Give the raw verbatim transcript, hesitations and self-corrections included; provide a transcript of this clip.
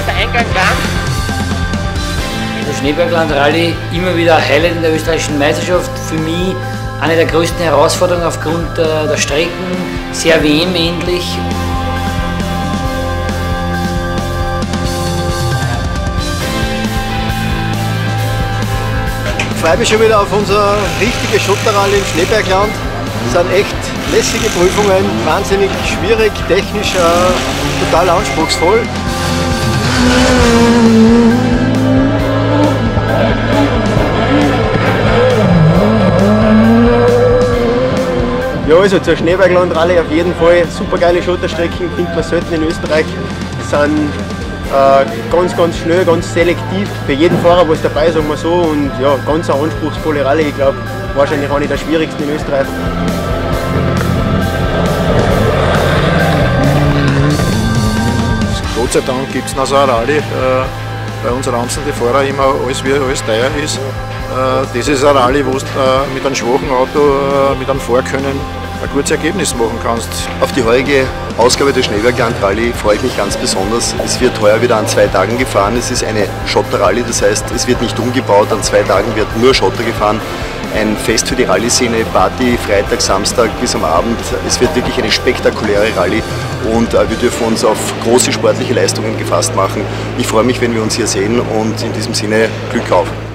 der Eingang ganz. Der Schneebergland Rallye immer wieder ein Highlight in der österreichischen Meisterschaft. Für mich eine der größten Herausforderungen aufgrund der Strecken, sehr W M-ähnlich. Ich freue mich schon wieder auf unser richtiges Schotterrallye im Schneebergland. Das sind echt lässige Prüfungen, wahnsinnig schwierig, technisch äh, total anspruchsvoll. Ja, also zur Schneebergland Rallye auf jeden Fall super geile Schotterstrecken, findet man selten in Österreich. Das sind äh, ganz, ganz schnell, ganz selektiv. Für jeden Fahrer was dabei, sagen wir so. Und ja, ganz eine anspruchsvolle Rallye. Ich glaube, wahrscheinlich eine der schwierigsten in Österreich. Gott sei Dank gibt es noch so eine Rallye. Äh, bei uns ranzen die Fahrer immer, alles wie alles teuer ist. Äh, das ist eine Rallye, wo du äh, mit einem schwachen Auto, äh, mit einem Fahrkönnen ein gutes Ergebnis machen kannst. Auf die heutige Ausgabe der Schneebergland Rallye freue ich mich ganz besonders. Es wird heuer wieder an zwei Tagen gefahren. Es ist eine Schotterrallye, das heißt, es wird nicht umgebaut. An zwei Tagen wird nur Schotter gefahren. Ein Fest für die Rallye-Szene, Party Freitag, Samstag bis am Abend. Es wird wirklich eine spektakuläre Rallye und äh, wir dürfen uns auf große sportliche Leistungen gefasst machen. Ich freue mich, wenn wir uns hier sehen und in diesem Sinne Glück auf.